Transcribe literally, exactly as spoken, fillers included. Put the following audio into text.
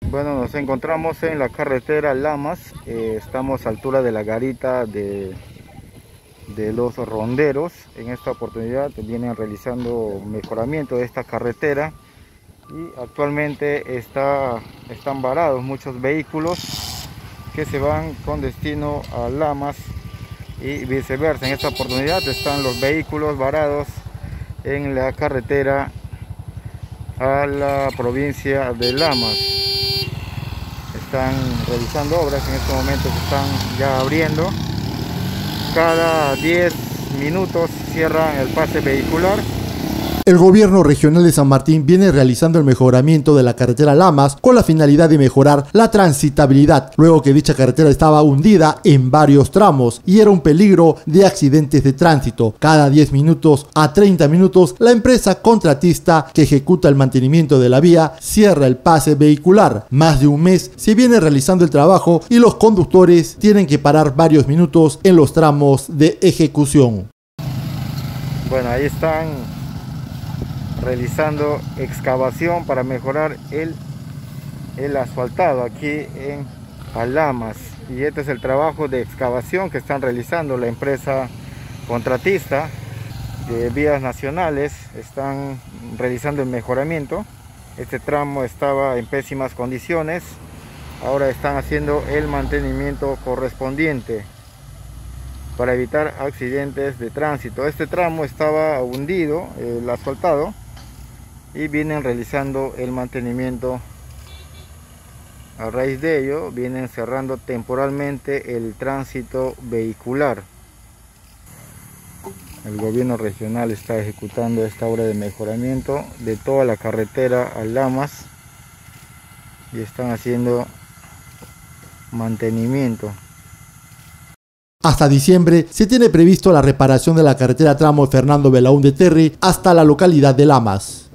Bueno, nos encontramos en la carretera Lamas, eh, estamos a altura de la garita de, de los ronderos. En esta oportunidad vienen realizando mejoramiento de esta carretera y actualmente está, están varados muchos vehículos que se van con destino a Lamas y viceversa. En esta oportunidad están los vehículos varados en la carretera a la provincia de Lamas. Están realizando obras, en este momento se están ya abriendo. Cada diez minutos cierran el pase vehicular. El gobierno regional de San Martín viene realizando el mejoramiento de la carretera Lamas con la finalidad de mejorar la transitabilidad, luego que dicha carretera estaba hundida en varios tramos y era un peligro de accidentes de tránsito. Cada diez minutos a treinta minutos, la empresa contratista que ejecuta el mantenimiento de la vía cierra el pase vehicular. Más de un mes se viene realizando el trabajo y los conductores tienen que parar varios minutos en los tramos de ejecución. Bueno, ahí están realizando excavación para mejorar el, el asfaltado aquí en Lamas, y este es el trabajo de excavación que están realizando la empresa contratista de vías nacionales. Están realizando el mejoramiento. Este tramo estaba en pésimas condiciones, ahora están haciendo el mantenimiento correspondiente para evitar accidentes de tránsito. Este tramo estaba hundido, el asfaltado, y vienen realizando el mantenimiento. A raíz de ello vienen cerrando temporalmente el tránsito vehicular. El gobierno regional está ejecutando esta obra de mejoramiento de toda la carretera a Lamas y están haciendo mantenimiento. Hasta diciembre se tiene previsto la reparación de la carretera tramo Fernando Belaúnde Terry hasta la localidad de Lamas.